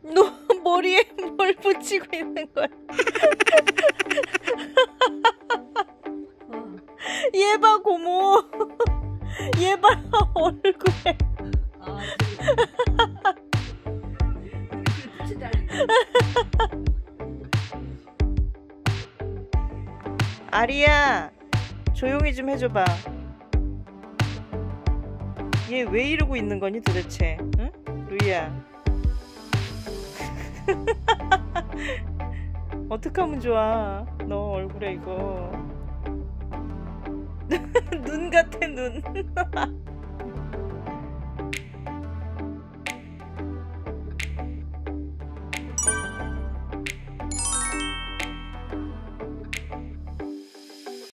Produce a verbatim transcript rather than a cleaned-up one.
너 머리에 뭘 붙이고 있는 거야? 어. 얘 봐, 고모. 얘 봐, 얼굴에. 아, 이렇게 붙이다. 아리야, 조용히 좀 해줘봐. 얘 왜 이러고 있는 거니 도대체? 응? 루이야. 어떡하면 좋아? 너 얼굴에 이거. 눈 같아, 눈.